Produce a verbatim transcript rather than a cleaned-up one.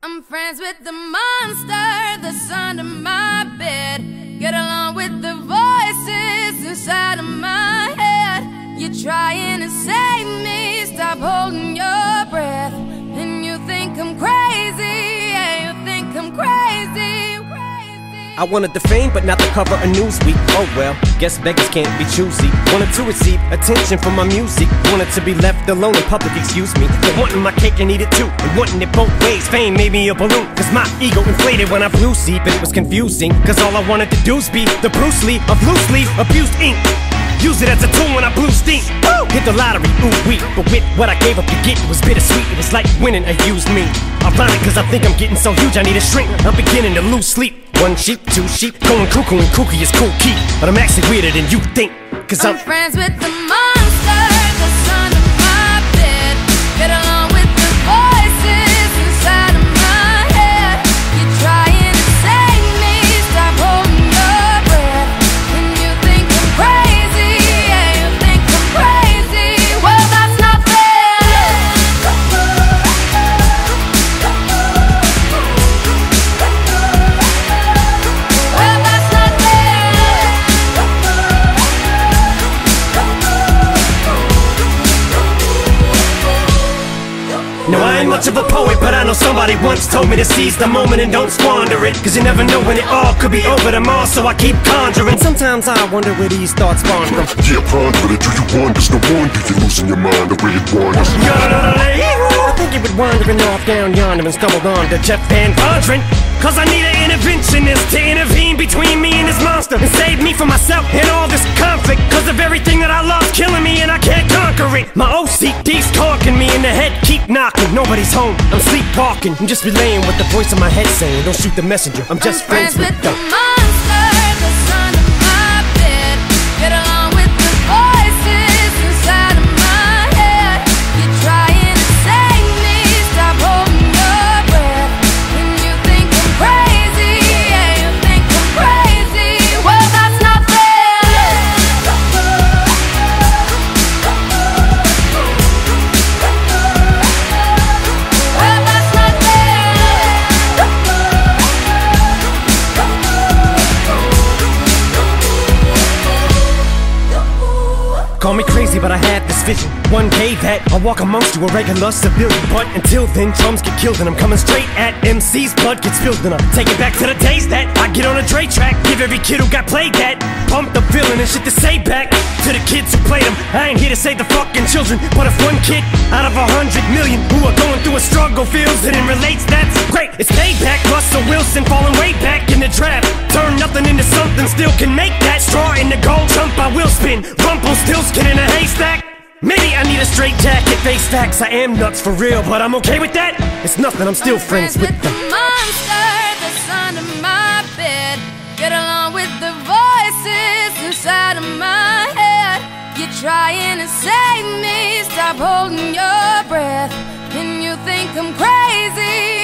I'm friends with the monster that's under my bed. Get along with the voices inside of my head. You're trying to save me, stop holding your breath. And you think I'm crazy, yeah, you think I'm crazy, crazy. I wanted the fame, but not the cover of Newsweek. Oh well, guess beggars can't be choosy. Wanted to receive attention from my music. Wanted to be left alone in public, excuse me. But wanting my cake and eat it too, and wanting it both ways. Fame made me a balloon, cause my ego inflated when I flew see. But it was confusing, cause all I wanted to do was be the Bruce Lee of loose leaf abused ink. Use it as a tool when I blew steam. Woo! Hit the lottery, ooh wee. But with what I gave up to get, it was bittersweet. It was like winning a used me. Ironic, cause I think I'm getting so huge I need a shrink. I'm beginning to lose sleep. One sheep, two sheep, going cuckoo and kooky is cool key. But I'm actually weirder than you think, cause I'm, I'm friends with the monster that's under my bed. Get along with the voices inside of my head. You're trying to save me, stop holding your breath. And you think I'm crazy, yeah, you think I'm crazy. Well, that's not fair. Well, that's not fair. no, I ain't much of a poet, but I know somebody once told me to seize the moment and don't squander it. Cause you never know when it all could be over tomorrow, so I keep conjuring. Sometimes I wonder where these thoughts spawn from. Yeah, ponder it, do you wonder? No wonder you're losing your mind the way it wanders. I think it would wandering off down yonder and stumbled on to Jeff Van Vondren. Cause I need an interventionist to intervene between me and this monster and save me from myself and all this conflict. Cause of everything that I love killing me and I can't conquer it. My O C D's talking me in the head, keep knocking. Nobody's home, I'm sleepwalking. I'm just relaying what the voice in my head saying. Don't shoot the messenger, I'm just I'm friends, friends with the, the monster that's under my bed. Get along with the voices inside of my head. You're trying to save me, stop holding your breath. And you think I'm crazy, yeah, you think I'm crazy. Well, that's not fair. Well, that's not fair. Call me crazy, but I had this vision. One day that I'll walk amongst you, a regular civilian. But until then, drums get killed and I'm coming straight at M C's. Blood gets spilled and I take it back to the days that I get on a Dre track. Give every kid who got played that pump the feeling and shit to say back to the kids who played them. I ain't here to save the fucking children, but if one kid out of a hundred million who are going through a struggle feels it and relates, that's great. It's payback. Russell Wilson falling way back in the draft. Turn nothing into something, still can make that straw in the gold jump. I will spin. Rumpelstiltskin in a haystack. Maybe I need a straight jacket, face facts. I am nuts for real, but I'm okay with that. It's nothing, I'm still I'm friends, friends with with them. the monster that's under my bed. Get along with the voices inside of my head. You're trying to save me, stop holding your breath. And you think I'm crazy,